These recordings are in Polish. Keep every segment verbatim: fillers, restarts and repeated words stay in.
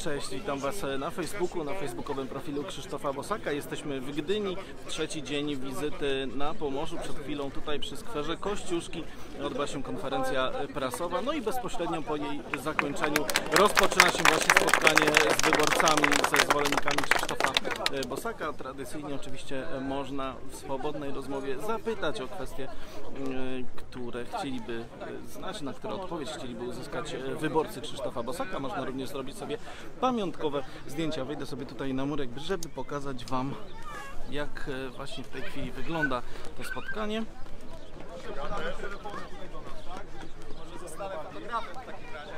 Cześć, witam Was na Facebooku, na facebookowym profilu Krzysztofa Bosaka. Jesteśmy w Gdyni, trzeci dzień wizyty na Pomorzu. Przed chwilą tutaj przy skwerze Kościuszki odbyła się konferencja prasowa, no i bezpośrednio po jej zakończeniu rozpoczyna się właśnie spotkanie z wyborcami, ze zwolennikami Krzysztofa Bosaka. Tradycyjnie oczywiście można w swobodnej rozmowie zapytać o kwestie, które chcieliby znać, na które odpowiedź chcieliby uzyskać wyborcy Krzysztofa Bosaka. Można również zrobić sobie pamiątkowe zdjęcia. Wejdę sobie tutaj na murek, żeby pokazać Wam, jak właśnie w tej chwili wygląda to spotkanie. Może zostanę fotografem w takim razie.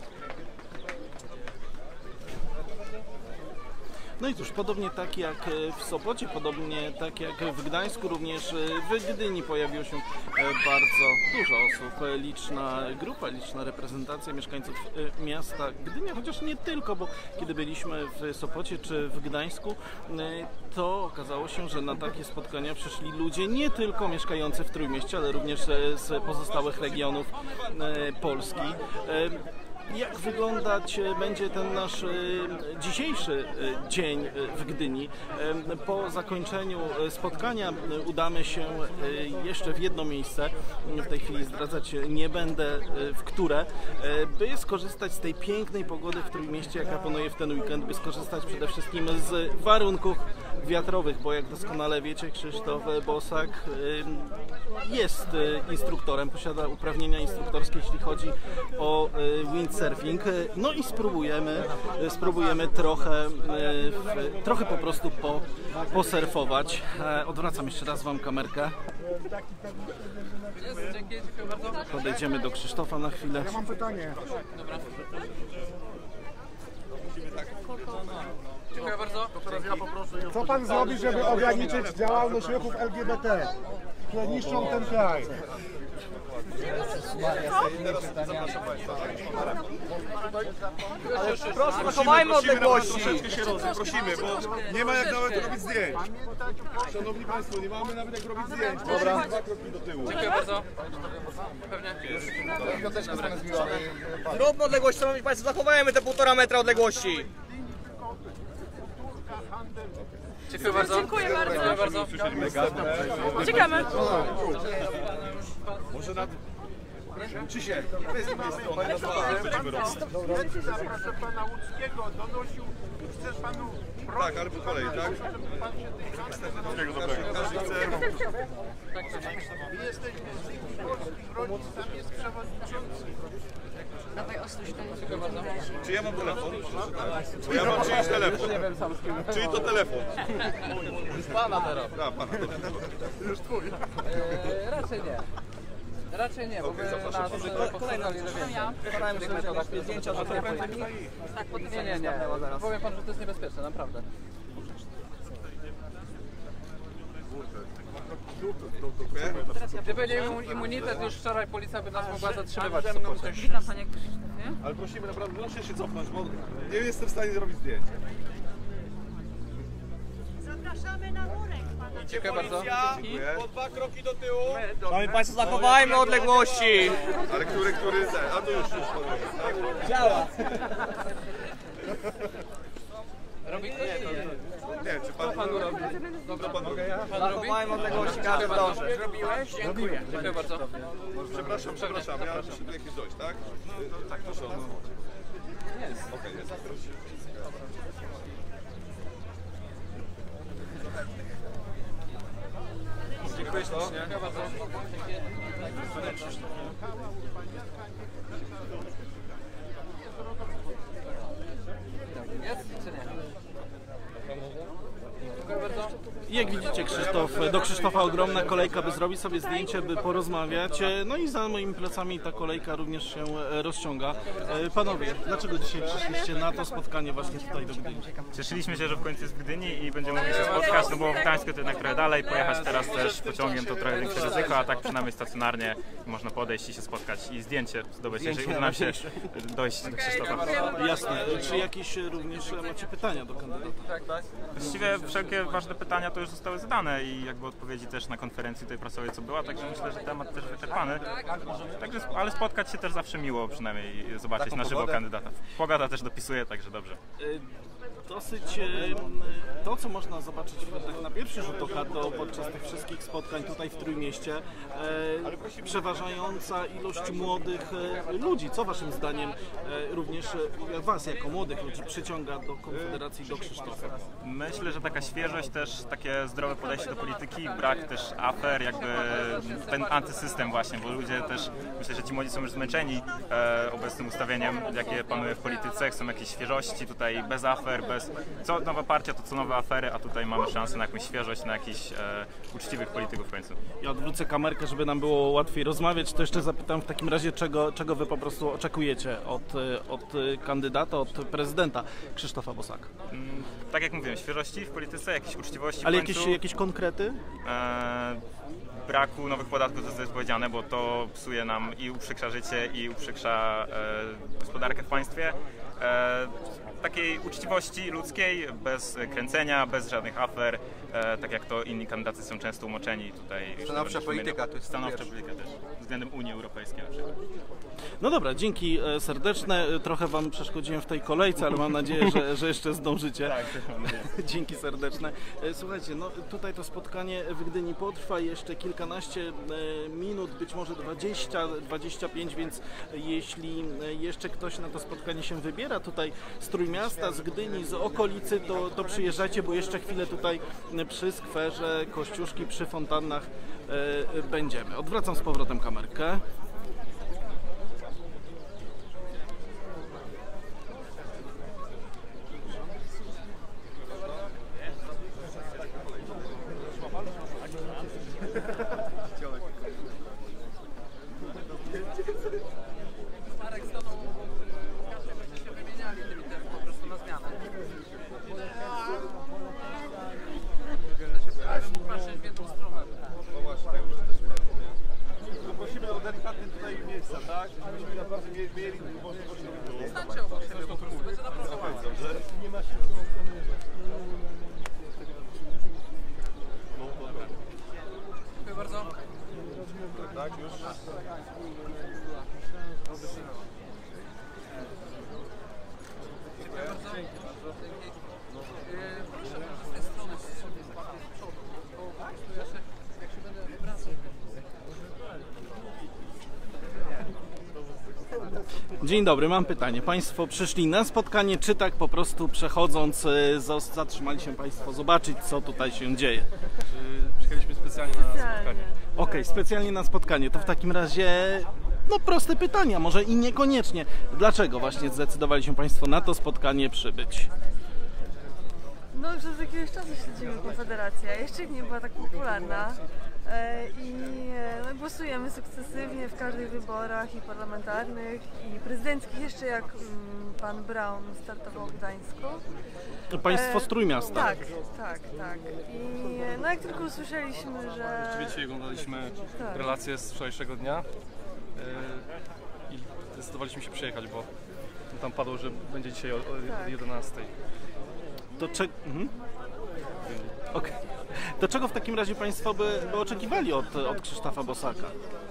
No i cóż, podobnie tak jak w Sopocie, podobnie tak jak w Gdańsku, również w Gdyni pojawiło się bardzo dużo osób, liczna grupa, liczna reprezentacja mieszkańców miasta Gdynia, chociaż nie tylko, bo kiedy byliśmy w Sopocie czy w Gdańsku, to okazało się, że na takie spotkania przyszli ludzie nie tylko mieszkający w Trójmieście, ale również z pozostałych regionów Polski. Jak wyglądać będzie ten nasz dzisiejszy dzień w Gdyni? Po zakończeniu spotkania udamy się jeszcze w jedno miejsce, w tej chwili zdradzać nie będę w które, by skorzystać z tej pięknej pogody w Trójmieście, jaka panuje w ten weekend, by skorzystać przede wszystkim z warunków wiatrowych, bo jak doskonale wiecie, Krzysztof Bosak jest instruktorem, posiada uprawnienia instruktorskie, jeśli chodzi o windsurfing. No i spróbujemy, spróbujemy trochę, trochę po prostu po, posurfować. Odwracam jeszcze raz Wam kamerkę. Podejdziemy do Krzysztofa na chwilę. Ja mam pytanie. Dziękuję bardzo. Co Pan zrobi, żeby ograniczyć działalność ruchów L G B T, które niszczą ten kraj? Proszę, zachowajmy odległości. Troszeczkę się rozumiem, prosimy, bo nie ma jak nawet robić zdjęć. Szanowni Państwo, nie mamy nawet jak robić zdjęć. Dobra. Dwa kroki do tyłu. Dziękuję bardzo. Pewnie. Zróbmy odległość, szanowni Państwo, zachowajmy te półtora metra odległości. Dziękuję bardzo. Dziękuję bardzo. Dziękuję bardzo. Czekamy. Może nad... Uczy się. Będziemy robić. Proszę pana Łódzkiego, donosił, chcesz panu... Tak, ale po kolei, tak? Wszystkiego dobrego. Każdy chce... My jesteśmy z tych polskich rodzin, tam jest przewodniczący. Dawaj ostuś, Czy ja mam telefon? Bo ja mam czyjś telefon. Czyj to telefon? Już pana teraz. A, pana. Już twój. Eee, raczej nie. Raczej nie, bo my na kolejną ile więcej. Starajmy się metodach zdjęcia do tej pandemii. Tak, potem Nie, nie, nie. Powiem Pan, że to jest niebezpieczne, naprawdę. Gdyby nie immunitet, już wczoraj policja by nas mogła zatrzymywać. Witam Panie Krzysztofie. Ale prosimy naprawdę, muszę się cofnąć, bo nie jestem w stanie zrobić zdjęć. Zapraszamy na murek pana. Dziękuję bardzo. Dziękuję. Po dwa kroki do tyłu. Szanowni Państwo, zachowajmy odległości. Ale który, który... A to już, już podróż. Działa. Robi ktoś? Nie, czy pan... Pan robi. Dobra, pan robi. Pan robi? Zachowajmy odległości, każdy dąży. Zrobiłeś? Dziękuję. Dziękuję bardzo. Przepraszam, przepraszam, ja muszę tu jakieś dojść, tak? Tak, proszę. Jest. Okej, jest. Dziękuję ślicznie. Dziękuję bardzo. Jest czy nie? Dziękuję bardzo. Jak widzicie, Krzysztof, do Krzysztofa ogromna kolejka, by zrobić sobie zdjęcie, by porozmawiać. No i za moimi plecami ta kolejka również się rozciąga. Panowie, dlaczego dzisiaj przyszliście na to spotkanie właśnie tutaj do Gdyni? Cieszyliśmy się, że w końcu jest w Gdyni i będziemy mogli się spotkać, no bo w Gdańsku to jednak trochę dalej, pojechać teraz też pociągiem to trochę większe ryzyko, a tak przynajmniej stacjonarnie można podejść i się spotkać i zdjęcie zdobyć, jeżeli uda nam się dojść do Krzysztofa. Jasne. Czy jakieś również macie pytania do kandydata? Właściwie wszelkie ważne pytania to już zostały zadane. powiedziane i jakby odpowiedzi też na konferencji tej prasowej, co była, także myślę, że temat też wyczerpany. Także, ale spotkać się też zawsze miło, przynajmniej zobaczyć na żywo kandydata. Pogoda też dopisuje, także dobrze. Dosyć to, co można zobaczyć tak na pierwszy rzut oka to podczas tych wszystkich spotkań tutaj w Trójmieście, e, przeważająca ilość młodych e, ludzi. Co waszym zdaniem e, również e, was jako młodych ludzi przyciąga do Konfederacji, do Krzysztofa? Myślę, że taka świeżość, też takie zdrowe podejście do polityki, brak też afer, jakby ten antysystem właśnie, bo ludzie też, myślę, że ci młodzi są już zmęczeni e, obecnym ustawieniem, jakie panuje w polityce, chcą jakiejś świeżości, tutaj bez afer, bez co nowa partia, to co nowe afery, a tutaj mamy szansę na jakąś świeżość, na jakichś e, uczciwych polityków w końcu. Ja odwrócę kamerkę, żeby nam było łatwiej rozmawiać, to jeszcze zapytam w takim razie, czego, czego wy po prostu oczekujecie od, od kandydata, od prezydenta Krzysztofa Bosaka? Mm, tak jak mówiłem, świeżości w polityce, jakiejś uczciwości Ale w końcu. jakieś, jakieś konkrety? E, braku nowych podatków, to jest powiedziane, bo to psuje nam i uprzykrza życie, i uprzykrza e, gospodarkę w państwie. E, takiej uczciwości ludzkiej, bez kręcenia, bez żadnych afer, e, tak jak to inni kandydacy są często umoczeni tutaj. Stanowcza polityka, to jest stanowcza polityka też, względem Unii Europejskiej na przykład. No dobra, dzięki serdeczne. Trochę wam przeszkodziłem w tej kolejce, ale mam nadzieję, że, że jeszcze zdążycie. Tak, też mam nadzieję. Dzięki serdeczne. Słuchajcie, no tutaj to spotkanie w Gdyni potrwa jeszcze kilkanaście minut, być może dwadzieścia, dwadzieścia pięć, więc jeśli jeszcze ktoś na to spotkanie się wybiera tutaj z Trójmiasta, z Gdyni, z okolicy, to, to przyjeżdżajcie, bo jeszcze chwilę tutaj przy skwerze Kościuszki, przy fontannach e, będziemy. Odwracam z powrotem kamerkę. Marek z tobą będziecie się wymieniali tymi też po prostu na zmianę. Patrzeć w jedną stronę. No właśnie, tak już też no prosimy o delikatne tutaj miejsca, tak? Żebyśmy naprawdę mieli, mieli możliwość robić. Stańcie obok siebie po prostu, będzie naprawdę łatwo. Nie ma się. Dziękuję bardzo. Tak, już. Dziękuję bardzo. Yy, proszę, może z tej strony sobie z przodu, bo po prostu ja się, jak się będę obracał. Dzień dobry, mam pytanie. Państwo przyszli na spotkanie, czy tak po prostu przechodząc zatrzymali się Państwo zobaczyć, co tutaj się dzieje? Przyjechaliśmy specjalnie na spotkanie. Okej, okay, specjalnie na spotkanie. To w takim razie, no proste pytania, może i niekoniecznie. Dlaczego właśnie zdecydowali się Państwo na to spotkanie przybyć? No już od jakiegoś czasu śledzimy Konfederację, jeszcze nie była tak popularna i no, głosujemy sukcesywnie w każdych wyborach i parlamentarnych i prezydenckich, jeszcze jak mm, pan Braun startował w Gdańsku. Państwo z Trójmiasta. Tak, tak, tak. I no jak tylko usłyszeliśmy, że... Rzeczywiście dzisiaj oglądaliśmy tak. relacje z wczorajszego dnia yy, i zdecydowaliśmy się przyjechać, bo tam padło, że będzie dzisiaj o, o Tak. jedenastej. To, cze... mhm. okay. To czego w takim razie Państwo by, by oczekiwali od, od Krzysztofa Bosaka?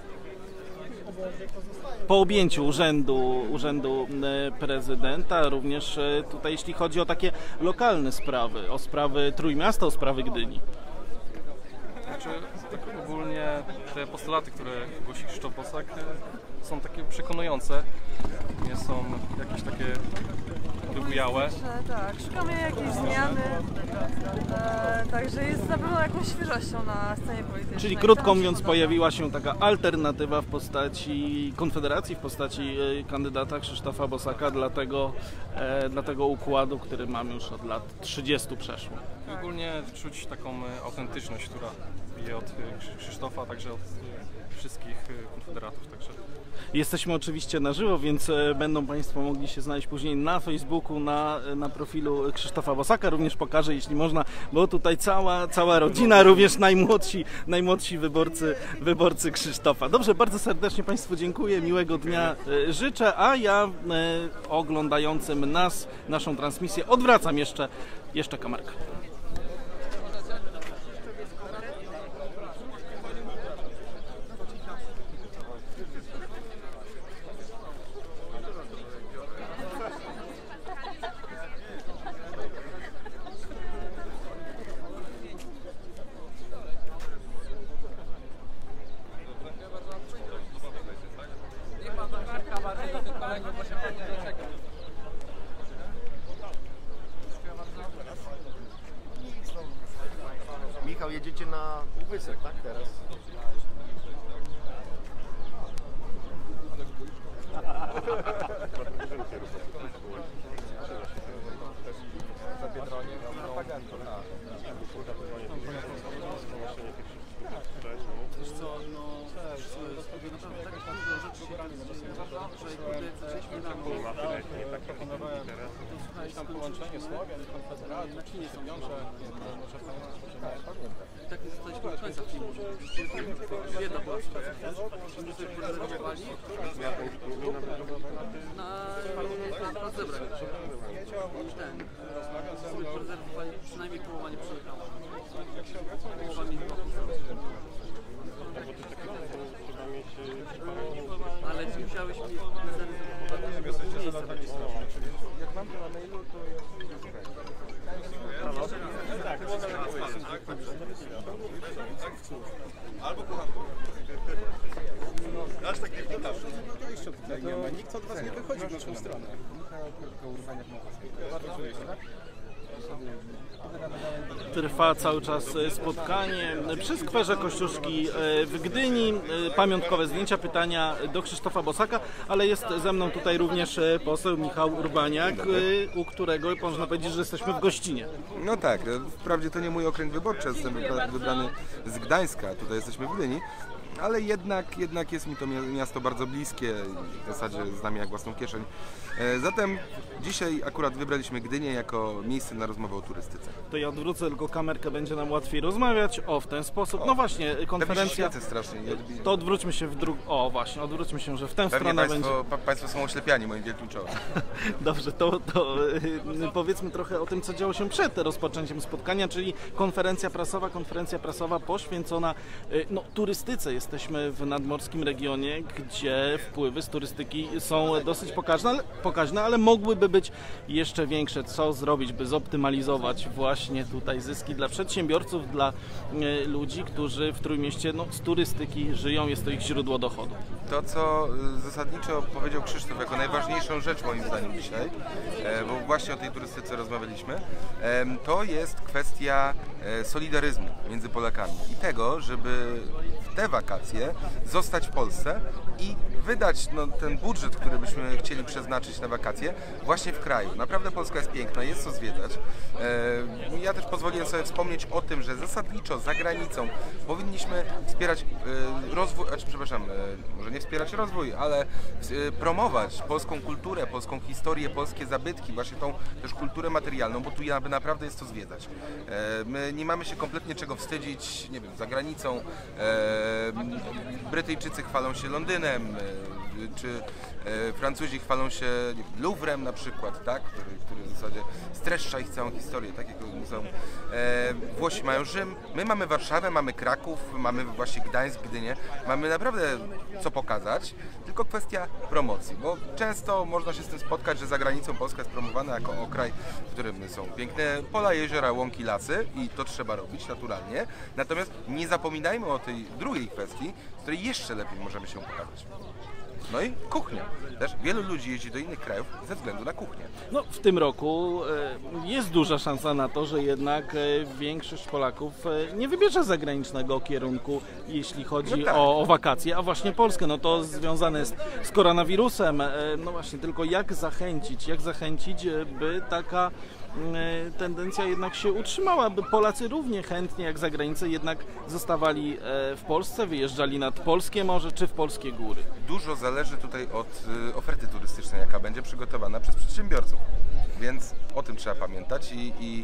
Po objęciu urzędu, urzędu prezydenta, również tutaj jeśli chodzi o takie lokalne sprawy, o sprawy Trójmiasta, o sprawy Gdyni. Znaczy, tak ogólnie te postulaty, które głosi Krzysztof Bosak, są takie przekonujące, nie są jakieś takie wybujałe. Tak, szukamy jakiejś zmiany, e, także jest na pewno jakąś świeżością na scenie politycznej. Czyli krótko To nam się mówiąc podoba. pojawiła się taka alternatywa w postaci Konfederacji, w postaci e, kandydata Krzysztofa Bosaka dla tego, e, dla tego układu, który mamy już od lat trzydziestu przeszło. I ogólnie czuć taką e, autentyczność, która bije od e, Krzy- Krzysztofa, także od e, wszystkich e, konfederatów. Także. Jesteśmy oczywiście na żywo, więc e, będą Państwo mogli się znaleźć później na Facebooku, na, na profilu Krzysztofa Bosaka. Również pokażę, jeśli można, bo tutaj cała, cała rodzina, również najmłodsi, najmłodsi wyborcy, wyborcy Krzysztofa. Dobrze, bardzo serdecznie Państwu dziękuję, miłego dnia e, życzę, a ja e, oglądającym nas, naszą transmisję odwracam jeszcze, jeszcze kamerkę. powiedział, jedziecie na Półwysep, tak teraz? Wiesz co, no, sobie naprawdę tak dużo rzeczy się zdarza, że kiedy zaczęliśmy rano, to słuchaj, tam połączenie Słowian, Konfederacji, na Chinie są wiąże, i tak nie zostaliśmy do końca filmu. Jedna była sytuacja, że sobie porezerwowali na, na, na zebrać. I ten, sobie porezerwowali, przynajmniej połowa nie przyjechała. Połowa mi była ale ci musiałeś mi zarezerwować miejsca takie straszne. Jak mam to na mailu, to... Albo kochanko. Aż tak nie wglądasz. Jeszcze tutaj nie ma, nikt od was nie wychodzi w naszą stronę. Trwa cały czas spotkanie przy skwerze Kościuszki w Gdyni. Pamiątkowe zdjęcia, pytania do Krzysztofa Bosaka, ale jest ze mną tutaj również poseł Michał Urbaniak, u którego można powiedzieć, że jesteśmy w gościnie. No tak, wprawdzie to nie mój okręg wyborczy, jestem wybrany z Gdańska, tutaj jesteśmy w Gdyni. Ale jednak, jednak jest mi to miasto bardzo bliskie, w zasadzie znam je jak własną kieszeń. Zatem dzisiaj akurat wybraliśmy Gdynię jako miejsce na rozmowę o turystyce. To ja odwrócę tylko kamerkę, będzie nam łatwiej rozmawiać. O, w ten sposób. No właśnie, konferencja... strasznie. To odwróćmy się w drugą... O, właśnie, odwróćmy się, że w tę Pewnie stronę państwo, będzie... Państwo są oślepiani moim wielkim czołem. Dobrze, to, to powiedzmy trochę o tym, co działo się przed rozpoczęciem spotkania, czyli konferencja prasowa, konferencja prasowa poświęcona no, turystyce. Jesteśmy w nadmorskim regionie, gdzie wpływy z turystyki są dosyć pokaźne, ale, pokaźne, ale mogłyby być jeszcze większe. Co zrobić, by zoptymalizować właśnie tutaj zyski dla przedsiębiorców, dla e, ludzi, którzy w Trójmieście no, z turystyki żyją, jest to ich źródło dochodu. To, co zasadniczo powiedział Krzysztof jako najważniejszą rzecz moim zdaniem dzisiaj, e, bo właśnie o tej turystyce rozmawialiśmy, e, to jest kwestia e, solidaryzmu między Polakami i tego, żeby w te wakacje zostać w Polsce i wydać no, ten budżet, który byśmy chcieli przeznaczyć na wakacje właśnie w kraju. Naprawdę Polska jest piękna, jest co zwiedzać. E, ja też pozwoliłem sobie wspomnieć o tym, że zasadniczo za granicą powinniśmy wspierać e, rozwój, znaczy, przepraszam, e, może nie wspierać rozwój, ale e, promować polską kulturę, polską historię, polskie zabytki, właśnie tą też kulturę materialną, bo tu naprawdę jest co zwiedzać. E, my nie mamy się kompletnie czego wstydzić, nie wiem, za granicą. E, Brytyjczycy chwalą się Londynem, czy Francuzi chwalą się Louvrem na przykład, tak? który, który w zasadzie streszcza ich całą historię, tak jak muzeum. Włosi mają Rzym, my mamy Warszawę, mamy Kraków, mamy właśnie Gdańsk, Gdynię, mamy naprawdę co pokazać, tylko kwestia promocji, bo często można się z tym spotkać, że za granicą Polska jest promowana jako kraj, w którym są piękne pola, jeziora, łąki, lasy i to trzeba robić naturalnie, natomiast nie zapominajmy o tej drugiej kwestii, z której jeszcze lepiej możemy się pokazać. No i kuchnia. Też wielu ludzi jeździ do innych krajów ze względu na kuchnię. No, w tym roku jest duża szansa na to, że jednak większość Polaków nie wybierze zagranicznego kierunku, jeśli chodzi no tak. o, o wakacje, a właśnie Polskę. No to związane jest z koronawirusem. No właśnie, tylko jak zachęcić, jak zachęcić, by taka tendencja jednak się utrzymała, by Polacy równie chętnie jak za granicę jednak zostawali w Polsce, wyjeżdżali nad polskie morze czy w polskie góry. Dużo zależy tutaj od oferty turystycznej, jaka będzie przygotowana przez przedsiębiorców, więc o tym trzeba pamiętać i, i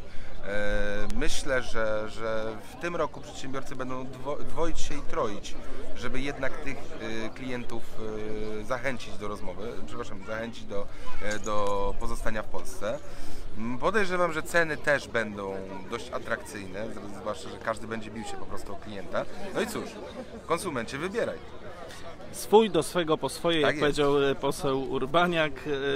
e, myślę, że, że w tym roku przedsiębiorcy będą dwo, dwoić się i troić, żeby jednak tych e, klientów e, zachęcić do rozmowy, przepraszam, zachęcić do, e, do pozostania w Polsce. Podejrzewam, że ceny też będą dość atrakcyjne, zwłaszcza, że każdy będzie bił się po prostu o klienta. No i cóż, konsumencie, wybieraj. Swój do swego po swoje, tak jak jest. Powiedział poseł Urbaniak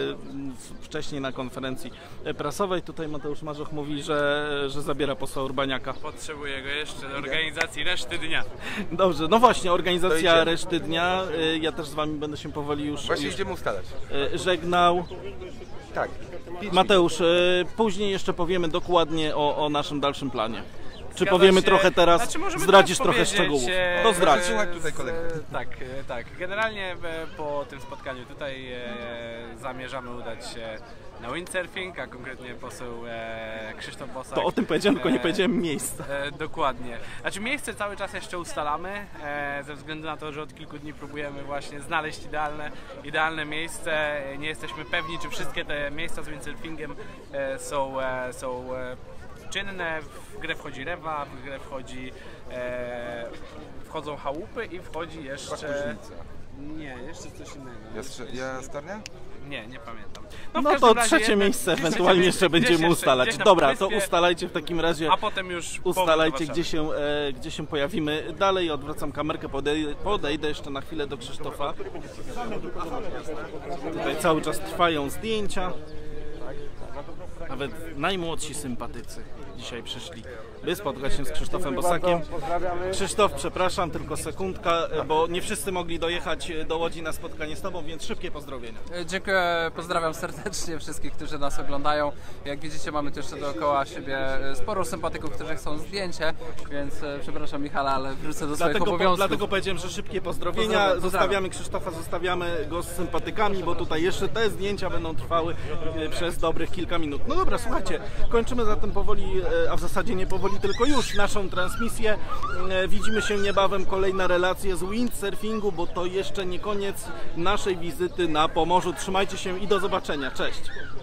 wcześniej na konferencji prasowej. Tutaj Mateusz Marzoch mówi, że, że zabiera posła Urbaniaka. Potrzebuję go jeszcze do organizacji reszty dnia. Dobrze, no właśnie, organizacja reszty dnia. Ja też z wami będę się powoli już, właśnie już idziemy ustalać. żegnał. Tak. Mateusz, później jeszcze powiemy dokładnie o, o naszym dalszym planie. Czy powiemy się. trochę teraz, Znaczy, możemy zdradzisz teraz trochę powiedzieć, szczegółów? e, To zdradź. Słuchaj tutaj kolegę. E, Tak, e, tak. Generalnie e, po tym spotkaniu tutaj e, zamierzamy udać się na windsurfing, a konkretnie poseł e, Krzysztof Bosak. To o tym powiedziałem, tylko nie e, powiedziałem miejsca. E, dokładnie. Znaczy miejsce cały czas jeszcze ustalamy, e, ze względu na to, że od kilku dni próbujemy właśnie znaleźć idealne, idealne miejsce. Nie jesteśmy pewni, czy wszystkie te miejsca z windsurfingiem e, są, e, są e, czynne. W grę wchodzi rewa, w grę wchodzi, e, wchodzą chałupy i wchodzi jeszcze... Nie, jeszcze coś innego. Jastrze- Jastarnia? Nie, nie pamiętam. No, w no każdym to razie trzecie jednak miejsce gdzieś ewentualnie gdzieś jeszcze będziemy jeszcze- ustalać. gdzieś na Dobra, to Półwyspie, ustalajcie w takim razie. A potem już Ustalajcie, powrót do gdzie się, e, gdzie się pojawimy dalej. Odwracam kamerkę, podejdę, podejdę jeszcze na chwilę do Krzysztofa. Tutaj cały czas trwają zdjęcia. Nawet najmłodsi sympatycy dzisiaj przyszli, by spotkać się z Krzysztofem Bosakiem. Krzysztof, przepraszam, tylko sekundka, bo nie wszyscy mogli dojechać do Łodzi na spotkanie z Tobą, więc szybkie pozdrowienia. Dziękuję, pozdrawiam serdecznie wszystkich, którzy nas oglądają. Jak widzicie, mamy tu jeszcze dookoła siebie sporo sympatyków, którzy chcą zdjęcie, więc e, przepraszam Michała, ale wrócę do swoich Dlatego, po, obowiązków. dlatego powiedziałem, że szybkie pozdrowienia. Pozdrawiam, pozdrawiam. Zostawiamy Krzysztofa, zostawiamy go z sympatykami, bo tutaj jeszcze te zdjęcia będą trwały e, przez dobrych kilka minut. No dobra, słuchajcie, kończymy zatem powoli, e, a w zasadzie nie powoli, tylko już naszą transmisję. E, widzimy się niebawem, kolejne relacje z windsurfingu, bo to jeszcze nie koniec naszej wizyty na Pomorzu. Trzymajcie się i do zobaczenia. Cześć!